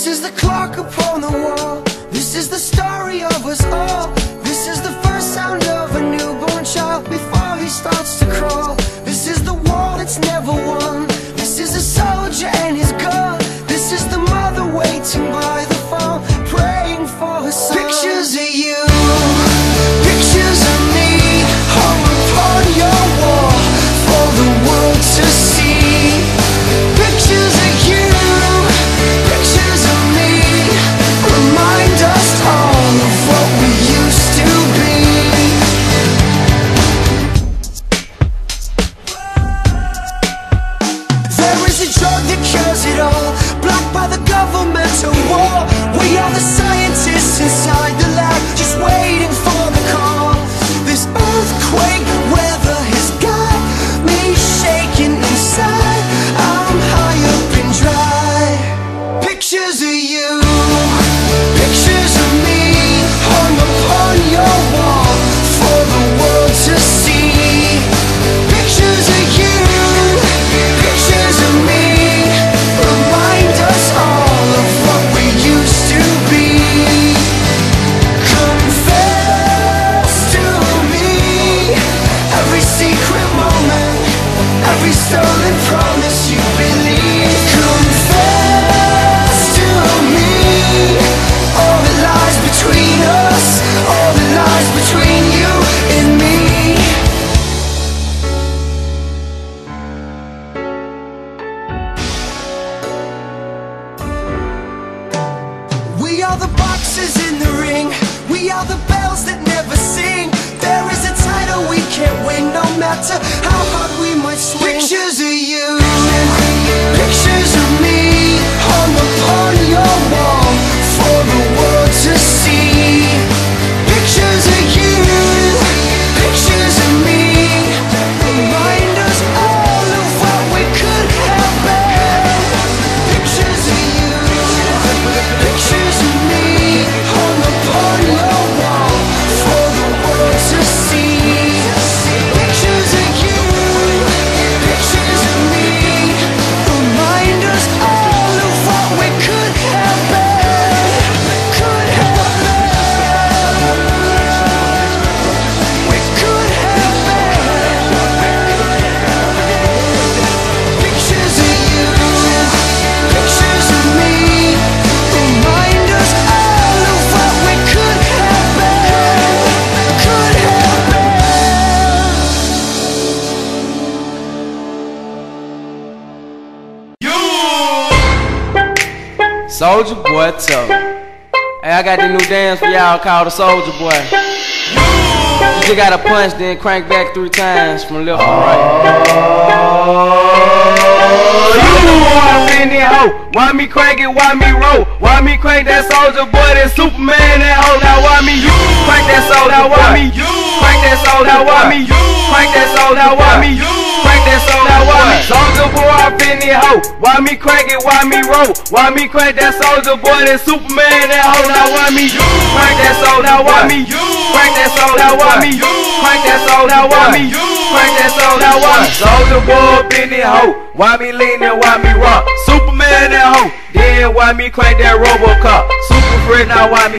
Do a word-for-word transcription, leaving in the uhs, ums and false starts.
is the clock upon the wall. This is the story of us all. This is the first sound of a newborn child before he starts to crawl. This is the war that's never won. This is a soldier and his gun. This is the mother waiting by the phone, praying for her son. Pictures of you, pictures of me, hung upon your wall for the world to see. Pictures of you, pictures of me, remind us all of what we used to be. There is a drug that cures it all, blocked by the governmental war. We are the scientists inside the lab, just waiting for the call. This earthquake weather has got me shaking inside. I'm high up and dry. Pictures of you, pictures of me, hung upon your wall for the world to see. Pictures of you, pictures of me, remind us all of what we used to be. Confess to me every secret moment, every stolen promise you believe. Confess to me all the lies between us, all the lies between you and me. We are the boxes in the ring, we are the bells that never sing. There is a title we can't win, no matter how hard we might swing. Pictures of you, pictures of me, hung upon your wall for the world to see. Pictures of you, pictures of me, remind us all of what we could have been. Pictures of you, pictures of me, hung upon your wall for the world to see. Pictures of you, pictures of me, remind us all of what we could have been. Could have been. We could have been. Pictures of you, pictures of me, remind us all of what we could have been. Could have been. Soldier Boy tough. Hey, I got this new dance for y'all called the Soldier Boy. You just gotta punch, then crank back three times from left to right. In that hoe, why me crank it, why me roll? Why me crank that Soldier Boy, that Superman, that hoe? Now why me you crank that soul? Now why me you crank that soul? Now why me you crank that soul? Now why me you crank that soul? Now why me Soldier Boy up in that hoe? Why me crank it, why me roll? Why me crank that Soldier Boy, that Superman, that hoe? Now why me you crank that soul? Now why me you crank that soul? Now why me you crank that soul? Now why me you crank that soul? Now why me Soldier Boy up in that hoe? Why me lean and why me rock? Superman that hoe, then why me crank that Robocop? Super Fred, now why me